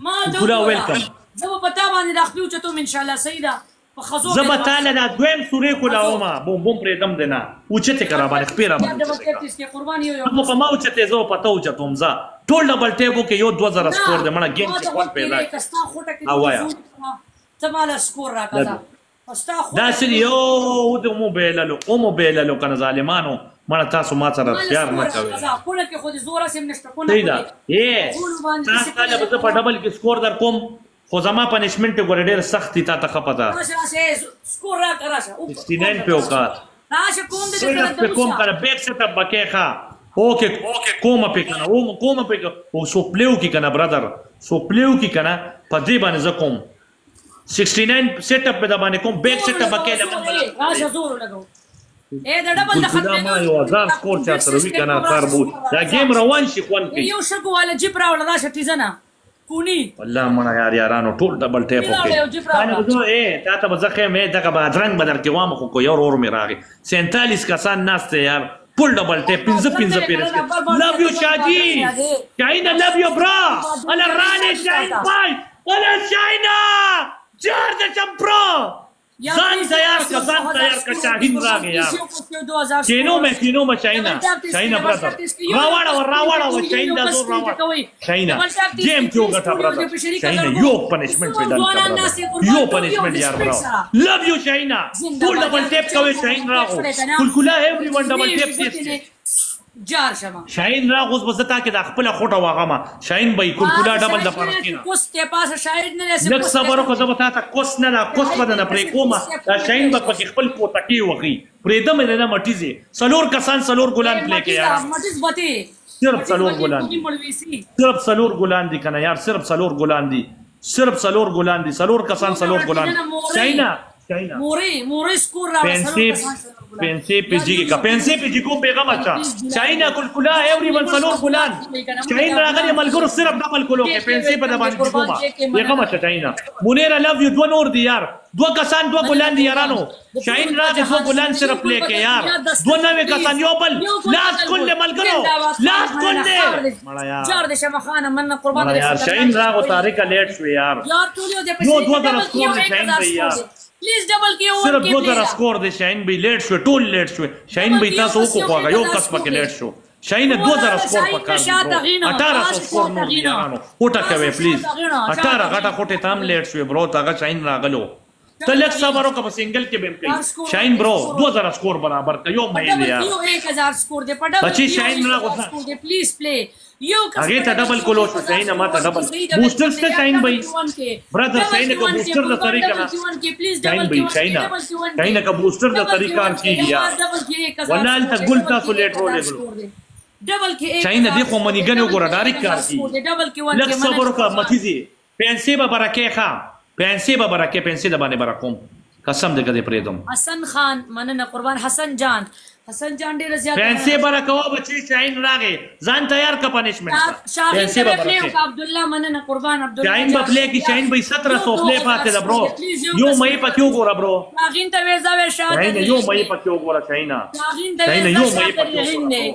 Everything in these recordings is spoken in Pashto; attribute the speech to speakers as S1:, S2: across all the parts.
S1: کلا ویلکم
S2: زه به په تا باندې راخپلو چتوم انشاءالله صحیح ده په ښځو
S1: زه به تاله دا دویم سورې کولاومه بوم پرېږدم دی نه اوچتې که راباندې خپې راباندې په ما اوچتې زه به په ته اوچتوم زه ټول ډبل ټیپو کې یو 2000 سکور دی مړه ګیم کې خوند پیدا کړي وایه
S2: ته ماله سکور راکړه
S1: داسې یو د وموبیللو که نه ظالمانو مړه تاسو ما سره پیار نه کوئ صحیح ده تاسو کله به زه په ډبل کې سکور در کوم خو زما پنشمنټ یې ګورې ډېر سخت دي تا ته ښه پته 69 پې وکړه صرف پې کوم که نه بیک سیټ اپ به کې ښه اوکې کومه پې که نه کومه پې سو پلیو کې که نه برادر سو پلیو کې که نه په دې باندې زه کوم 69 سیټ اپ په باندې کوم بیک سیټ اپ کې لمن
S2: راشه زور لګو اے د ډبل د
S1: خپل ما یو ځان سکور چا سره وی کنه کار بو دا گیم روان شي خون کې
S2: یو شګو والا جیپ راول راشه تیزنه کونی
S1: والله مړه یارانو ټول ډبل ټیپ وکړي انا زه اے تا ته بزخه مې دغه بادرنګ بدر کې وامه خو یو اور مې راغی 47 کسان ناشته یار پول ډبل ټیپ 15 پیرس لو یو شادي چاینا لو یو برا انا رانه شاین بای انا شاینا جار د چمپرو ځان تیار کا شاهین راغی یار کینو مې شاینا برادر راوړه شاین دا زور راوړه شاینا گیم کیو غټا برادر شاینا یو پنشمنت پیدا یو پنشمنت یار براو لو یو شاینا ټول ډبل ټیپ کوي شاین راغو کلکلا ایوری ون ډبل ټیپ تیسته
S2: جار شمه
S1: شاین راغوس بس تا کې د خپل خوټه واغمه شاین به کلکلا ډبل د پارکینه
S2: کوس ته پاسه شاید نه لسه
S1: لک صبر کو زبتا تا کوس نه کوس بدن پرې کومه دا شاین به پکې خپل پوتکی وغي پرېدم نه مټیزه سلور کسان سلور ګلان پلي کې یار
S2: مټیز بته
S1: صرف سلور ګلان دي کنه یار صرف سلور ګلان دي سلور کسان سلور ګلان شاینا
S2: موري سکور را
S1: پنسي پیجی کا پنسي پیجی کو پیغام اچھا چاینا کلکلا ایوری ون سلور ګلان چاین راغلی ملګرو صرف ډبل کولو کې پنسي په دبان کومه پیغام اچھا چاینا مونیر لو یو دو نور دی یار دو کسان دو ګلان دی یارانو شاین راځي دو ګلان صرف پلی کې یار دو نوې کسان یو بل لاس کول ملګرو لاس کول مړه یار
S2: چار د شمه خان من قربان
S1: یار شاین راغو تاریخ لیټ شو یار یو 2000 سکور دی شاین دی یار
S2: پلیز ډبل کې اور
S1: صرف 2000 سکور دی شاین به لیټ شو ټول لیټ شو شاین به تاسو کو خواغه یو کس پکې لیټ شو شاین 2000 سکور پکې 1800 سکور نو یارانو هوټه کوي پلیز 18 غټه هوټه تام لیټ شو برو تاګه شاین راغلو ته لک صبر وکړه په سنگل کې بیم کوي شاین برو 2000 سکور برابر کيو مې لیا
S2: یو 1000 سکور دی پټه
S1: بچي شاین راغو
S2: پلیز پلی یو
S1: هغه ته ډبل کولو شو شاین ما ته ډبل بوستر ست شاین بھائی برادر شاین کو بوستر د طریقہ نا شاین بھائی شاین کا بوستر د طریقہ کی گیا ولال ته ګل تاسو لیټ رولې غلو
S2: ډبل کې
S1: شاین دې خو منیګنو ګور ډایرک کار کی
S2: ډبل کې
S1: لک صبر وکړه متیزي پنسي به برکه ښا پنسي به برکه پنسي د باندې برکوم قسم دې کده پریدم
S2: حسن خان مننه قربان حسن جان ډیر زیات
S1: پنسي برکو بچي شاین راغې ځان تیار کا پنشمنت
S2: پنسي برکه عبد الله مننه قربان عبد الله
S1: شاین په پلی کې شاین به 1700 پلی پاتې ده برو یو مې پکې وګوره برو
S2: شاین ته وېزا وې
S1: شاین یو مې پکې وګوره شاین یو مې پکې وګوره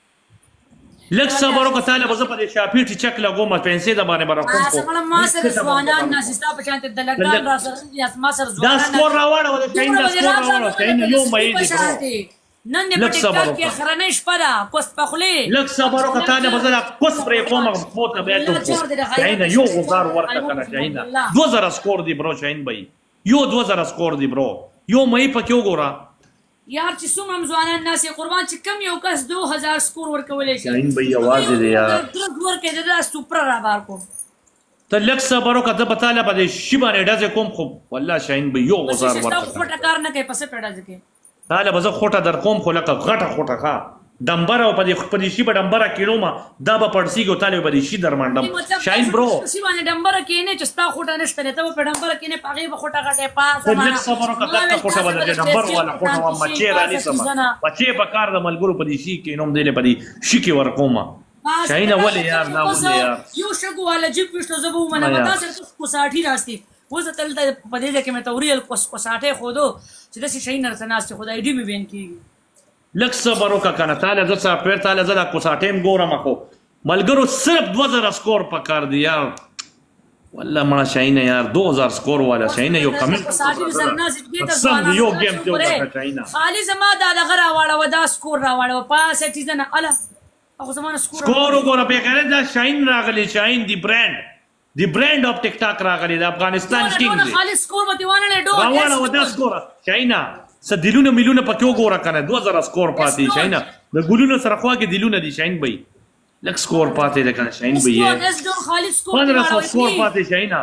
S1: لک صبر وکړه تعالی به زه په دې شاپیټي چک لګوم پنسي د باندې برکوم کو
S2: ما سره ځوانان ناسستا په شانت د لګان را سره ما سره ځوانان
S1: دا سکور راوړه ولې شاین دا سکور راوړه شاین یو مې دي
S2: نن دې په ټیک ټاک کې خرنه شپه ده کوس په خولې
S1: لک صبر وکړه تعالی به زه کوس پرې کوم فوت نه بیا ته شاین یو غزار ورته کنه شاین 2000 سکور دی برو شاین بھائی یو 2000 سکور دی برو یو مې پکې وګوره
S2: یار چې څومره ځوانان ناسي قربان چې کم یو کس 2000 سکور ورکولې شي
S1: شاین بھائی आवाज دې یار
S2: درګ ورکې دا سپر را بار کو
S1: ته لک صبر وکړه ته بتاله په شی باندې ډزه کوم خو والله شاین بھائی یو غزار ورته
S2: خټه کار نه کوي پسې پیډا ځکه
S1: تعالی بزه خوټه در کوم خو لکه غټه خوټه ښا دمبر او په دې شی په دمبر کینو ما دا به پړسی کو تعالی په دې شی درمندم شاین برو
S2: شی باندې دمبر کینه چې ستا خوټه نشته ته په دمبر کینه پاغي به خوټه غټه پاس
S1: ما لک صبر وکړه ته خوټه باندې دمبر والا خوټه ما مچې رانی سما مچې په کار د ملګرو په دې شی کې نوم دیله په دې شی کې ورکوما شاین ولې یار نا ولې یار
S2: یو شګو والا جیب پښتو زبو منه متا سره کو 60 راستي وزه تل د په دې کې مې توریل کو 60 خودو چې د شي نه سناست خدای دې مې بین کیږي
S1: لک صبر وکړه کنه تعالی د څه پیر تعالی زدا کو 60 ګورم خو ملګرو صرف 2000 سکور پکار دی یار والله مړه شاهین یار 2000 سکور والا شاهین یو کمنټ سم یو گیم ته وکړه شاهین
S2: خالي زما دا دغه راوړو دا سکور راوړو پاسه چیز نه اله هغه زما
S1: سکور وګوره په غیر دا شاهین راغلی شاهین دی برانډ اف ټیک ټاک راغلی د افغانستان ټیم دی
S2: خالي سکور به دیوانه نه ډو
S1: راوړو دا سکور شاهین س دلونه مليونه پکې وګوره کنه 2000 سکور پاتې شاهین د ګلونو سره خواږه دلونه دي شاهین بھائی لک سکور پاتے لیکن شاہین بھئی ہے 1500 سکور پاتے شاہینا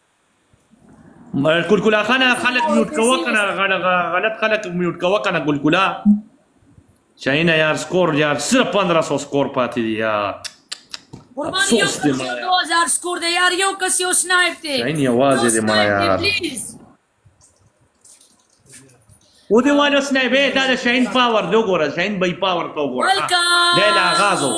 S1: کلکلا خانا خلق میوٹ کوا کنا غلط خلق میوٹ کوا کنا کلکلا شاہینا یار سکور یار صرف 1500 سکور پاتے دی یار افسوس دی مانا
S2: 2000 سکور دی یار یو کسی او سنائپ تے
S1: شاہین یوازے دی مانا یار او دی وانا سنائپ ہے دا شاہین پاور دو گورا شاہین بھئی پاور تو گورا دیل آغازو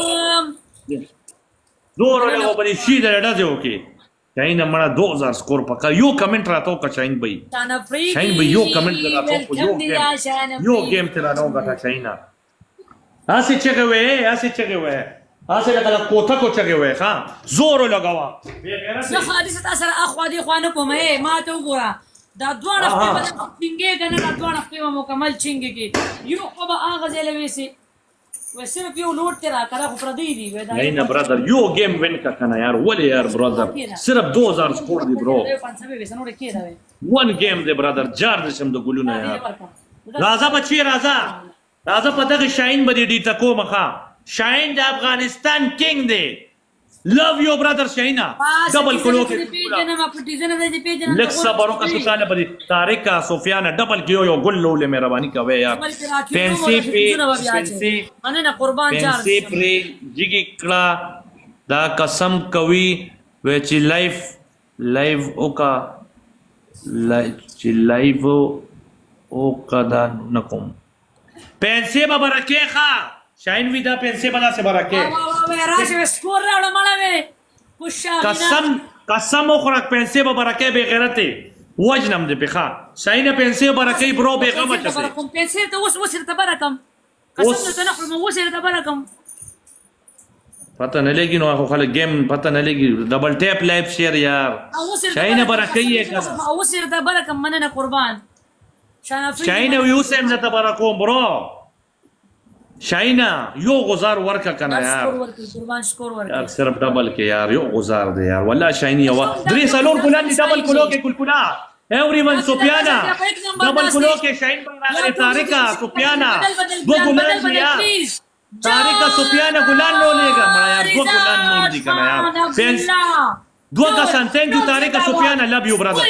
S1: دور لگو بلی شید لڑازے ہوکی شاہین مڑا 2000 سکور پکا یو کمنٹ راتو کا شاہین بھئی شاہین بھئی یو کمنٹ راتو کا یو گیم تیرا نو گا تھا شاہین آسی چگے ہوئے آسی لگا کوتا کو چگے ہوئے خواہ زورو لگاوا
S2: نخواہ دیست اثر اخوہ دی خوانو کم ہے ماتو گورا دا دوان اخوی بدا چنگے گا نا دوان اخوی مکمل چنگے کی یو خوبا آغازے لوے سے وہ صرف یو لوٹ تیرا کرا خو پردی دی
S1: نہیں نا برادر یو گیم وین کا کنا یار ولی یار برادر صرف 2000 سکور دی برو 1 گیم دی برادر جار دشم دو گلونا یار رازا بچی رازا پتہ شاہین بدی ڈی تکو مخا شاہین دا افغانستان کنگ دی لو یو برادر شاہینا ڈبل کلو کے لکھ صبروں کا تکانا پڑی تارکہ سفیانہ ڈبل کیو یو گل لولے میرا بانی کا وے یار پینسی پری جگی کڑا دا قسم کوی وے چی لائف اوکا چی لائف اوکا دا نکم پینسی با برکے خواہ شاہین وی دا پینسے بنا سے برکے قسم اخرق پینسے با برکے بے غیرتے وجنم دے پخا شاہین پینسے برکے برو بے غمت سے
S2: پینسے تو وسر تبرکم قسم تو نخل من وسر تبرکم
S1: پتہ نہ لگی نو آخو خلق گیم پتہ نہ لگی ڈبل ٹیپ لائف شیر یار شاہین برکے ہے کنا
S2: وسر تبرکم مننا قربان
S1: شاہین ویوسیم نہ تبرکم برو شاہینا یو غزار ورکا کنا یار صرف ڈبل کے یار یو غزار دے یار واللہ شاہینی یوا دری سالون کلان دی ڈبل کلو کے کلکنا ایوری من سپیانا ڈبل کلو کے شاہین بناگلے تارکہ سپیانا دو گلان دیا تارکہ سپیانا گلان نو لے گا مرا یار دو گلان نو دی کنا یار پینس دو کسان تینک یو تارکہ سپیانا لب یو برادر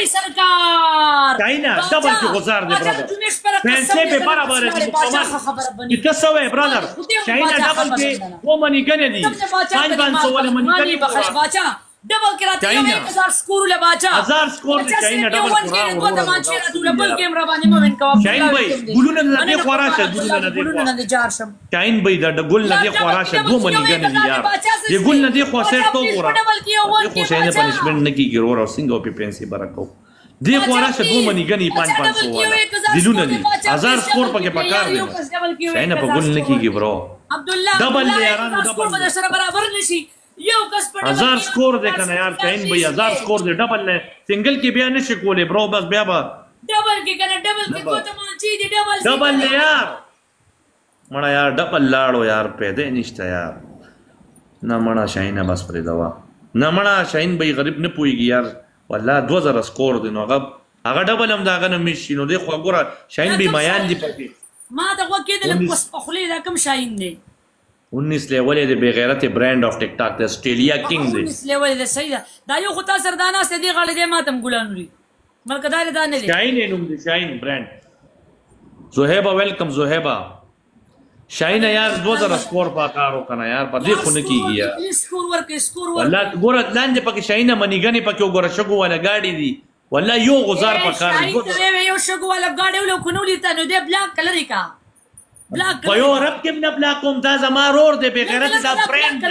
S1: شاہینا ڈبل کی غزار دے برادر پینسے پہ بارا بارے دی مقامات اتسو ہے برادر شاہینا ڈبل کے وہ منی گنے دی 500 والے منی گنے دی
S2: ڈبل کراتے ہیں 1000 سکور لے باچا
S1: 1000 سکور دی شاہینا ڈبل کرا
S2: ڈبل کیمرہ بانے مومن کا
S1: شاہین بھائی گلو نہ دے خواراشا گلو نہ دے جارشم شاہین بھائی دا گل نہ دے خواراشا دو منی گنے دی یار یہ گل نہ دے خواسیر تو گورا یہ خوشین پنشمنٹ نکی گرو رہا سنگو پی پینسی برکو دی خواراشا دو منی گنی 500 والا دلو نہ دی 1000 سکور پاکے پکار دے شاہین پا گل نکی گی برو ڈبل لے یارانو ڈبل 1000 سکور دے کنا یار شاہین بھئی 1000 سکور دے ڈبل لے سنگل کی بیا نشے کولے برو بس بیا با
S2: ڈبل کی کنا ڈبل کی کوتا مانچی دی
S1: ڈبل لے یار مڑا یار ڈبل لاڑو یار پیدے نشتا یار نا مڑا شاہین بس پر دوا نا مڑا شاہین بھئی غریب نپوئی گی یار واللہ 2000 سکور دے نو اگا ڈبل ہم دا اگا نمیشی نو دیکھو اگورا شاہین بھی میان دی پاکی
S2: ما دا وکی دے لکوس پخلی دا کم شاہین دے
S1: 19 لیولے دے بغیرت برانڈ آف ٹک ٹاک دے اسٹریلیا کنگ دے
S2: 19 لیولے دے صحیح دا یو خطا سردانا سے دی غالی دے ماتم گلانو لی ملکہ داری دانے دے
S1: شاہین انہوں دے شاہین برانڈ زہیبہ ویلکم زہیبہ شاہین یار 2000 سکور پاکارو کنا یار پا دیکھو نکی گیا
S2: سکور ورک
S1: واللہ گورا لان دے پاکی شاہین منی گانی پاکی گورا شگو والا گاڑی دی واللہ یو غزار پاکار دی
S2: شاہین یو شگو والا گاڑی ولو کنو لیتا نو دے بلاک کلری کا
S1: فیو رب کم نبلاکم دا زمار اور دے بغیرت دا فرینڈ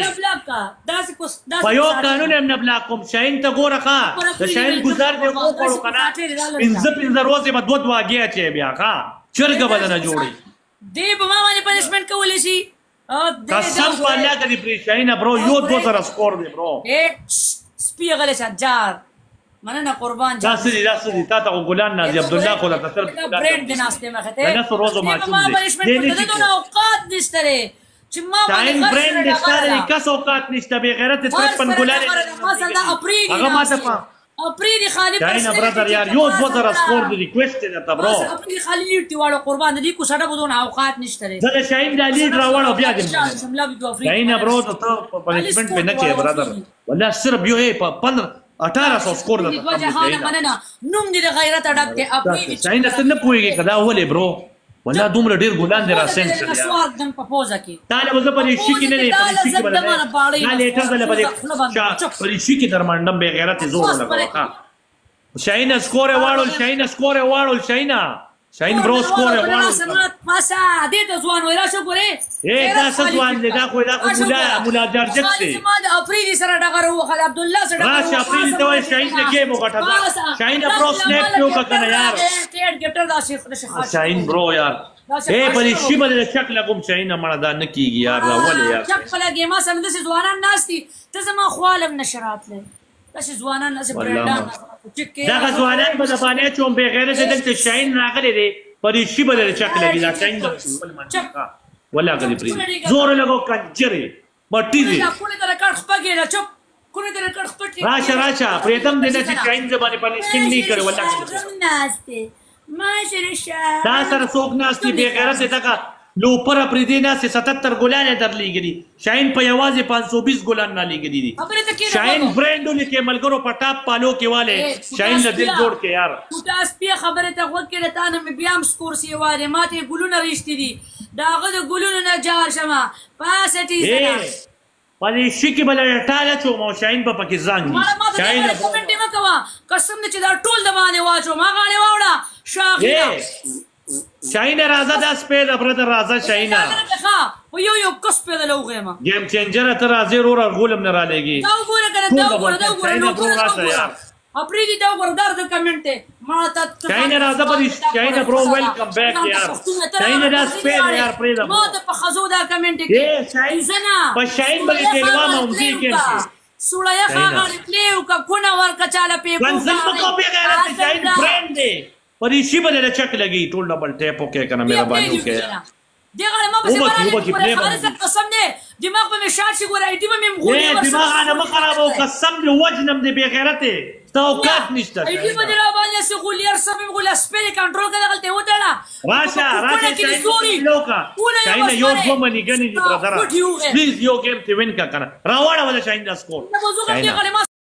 S1: دے فیو قانون ام نبلاکم شاہین تا گو رخا دا شاہین گزار دے گو پڑو کنا پنزر روزے با دو آگیا چے بیا خوا چرگ بدنا جوڑی
S2: دے بما مانی پنشمنٹ کولی سی
S1: قسم پا اللہ کا دی پری شاہین برو یو 2000 سکور دے برو
S2: سپی غلی شاد جار مننه قربان
S1: دا سدي تا ته ګلان نازي عبد الله خو ته سر
S2: برند د ناشته مخه ته
S1: نه روزو معصوم دي
S2: نه دونه اوقات نشته چې ما
S1: باندې برند نشته کس اوقات نشته به غیرت ترپن ګلان
S2: مثلا اپریل
S1: هغه ما ته
S2: اپریل خالي
S1: چاینا برادر یار یو 2000 سکور دی ریکوست ده تا برو
S2: اپریل خالي لیټ واړو قربان دي کو ساده بدون اوقات نشته
S1: زه شاهین د لیډ راوړو بیا دې چاینا برو ته پنیشمنت به نه کې برادر ولا صرف یو په 1800 سکور ده
S2: مننه نوم دې غیرت اډک ته اپریل
S1: چاینا څنګه پويږي کدا ولې برو ولا دومره ډیر ګلان دي را سنت
S2: کړل سوال دم په پوزا کې
S1: طالب زه پرې شي کې نه دی پرې شي کې باندې نه لیټر دل پرې پرې شي کې درمندم به غیرت زور لګا شاهین سکور واړو شاهین برو سکور واړو
S2: سمات پاسا دې ته ځوان وای راشه ګوره
S1: اے دا ځوان دې دا خو مولا جرجت سي
S2: ما د اپریل سره ډغره وخل عبد الله سره
S1: راشه اپریل ته وای شاهین دې کې مو غټه شاهین برو سنیپ کیو کنه یار
S2: ټیټ ګټر دا شیخ
S1: شاهین برو یار اے پرې شي باندې شک لګوم شاهین مړه دا نه کیږي یار راولې یار
S2: شک لګې ما سره د ځوانان ناشتي ته زما خوالم نشرات له داسې ځوانان داسې برندان
S1: دغه ځوانان به د باندې چوم بې غیرته دلته شاهین راغلی دی پرې شي به چک لګي دا شاهین ولا غلی پرې زور لګو کنجرې بټي دی راشه پرېتم دې چې شاهین زبانه پنیشنګ نه کړي ولا دا سره څوک ناشتي بې غیرته دغه لو پر پرې دی نه 77 ګلان در لګري شاهین په یوازې 520 ګلان نه لګري دي شاهین برانډونه کې ملګرو په ټاپ پالو کې والے شاهین د دل جوړ کې یار
S2: تاسو په خبره ته وګورئ کړه تا نه بیا هم سکور سی واره ماته ګلونه رښتې دي داغه د ګلونو نه جار شمه پاسټی زنه
S1: پدې شي کې بل ټاله چو مو شاهین په پکې ځان
S2: شاهین کمنټ مکوا قسم دې چې دا ټول د باندې واچو ما غاړه واوړه شاهین شاهین راځه د سپید برادر راځه شاهین یو کس په لوغه ما گیم چینجر ته راځي رو غولم نه را لګي دا وګوره اپریدي دا وګوره دا کمنټ ما ته شاهین راځه په شاهین برو ویلکم بیک یار شاهین دا سپید یار پریدا ما ته په خزو دا کمنټ کې شاهین زنا په شاهین باندې تلوا مونږی کې سوړا یا خاغه پلیو کا کونه ور کچاله په
S1: کنسل په کوپی غیرت شاهین برند دی پرې شي باندې چک لګي ټول ډبل ټیپ وکي کنه مهرباني وکي
S2: دغه ما په سره قسم دې دماغ په شارټ شي ګورای دې مې مغولي
S1: دماغ انا ما خرابو قسم دې وجنم دې بے غیرته توقعات نشته
S2: دې باندې را باندې سه غولیر سم غول سپیل کنټرول کړه غلطه وټړه
S1: راشه لوکا شاهین یو دوه منی غني دې برادر پلیز یو گیم ته وین کا کنه راوړا ولا شاهین دا سکور